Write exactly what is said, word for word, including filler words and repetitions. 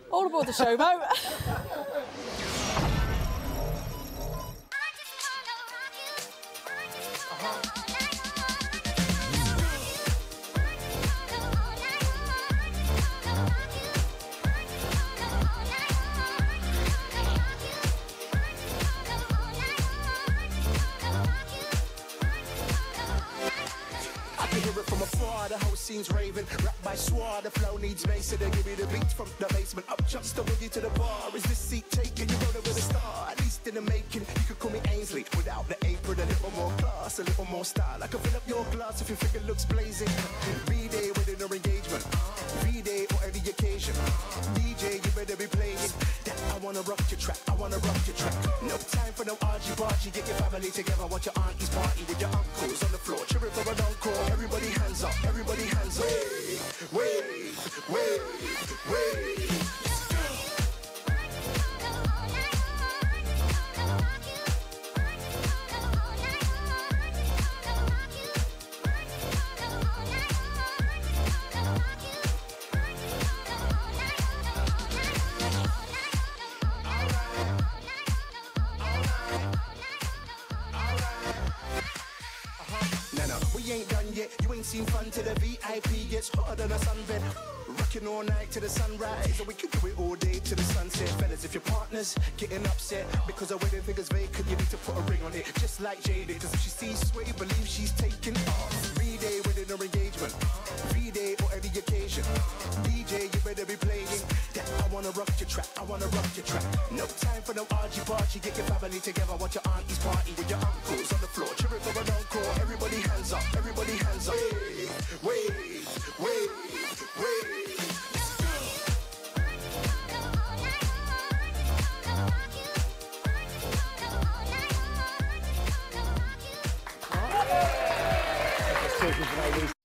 All aboard the Showboat. Hear it from afar, the whole scene's raving. Rap by swar, the flow needs bass, so they give me the beats from the basement up just to boogie to the bar. Is this seat taken? You know with a star, at least in the making. You could call me Ainsley without the apron, a little more class, a little more style. I can fill up your glass if your figure looks blazing. V-Day within our engagement, V-Day or any occasion. D J, you better be playing that. I wanna rock your track, I wanna rock your track. No time for no argy-bargy. Get your family together, watch your aunties party with your uncles on the floor, cheering for an encore. Everybody hands up, everybody hands up. Wait, wait, wait, wait. We ain't done yet, you ain't seen fun till the V I P gets hotter than a sunbed. Rocking all night to the sunrise, and we can do it all day to the sunset. Fellas, if your partner's getting upset because her wedding finger's vacant, you need to put a ring on it, just like Jada. Cause if she sees sweaty, believe she's taking off. V-Day within her engagement, V-Day or any occasion. D J, you better be playing that. I wanna rock your track, I wanna rock your track. No time for no argy-bargy. Get your family together, watch your aunties party with your uncles on the floor, cheering for an encore. Everybody hands up, everybody hands up. Wait, wait, wait, wait. Let's take it,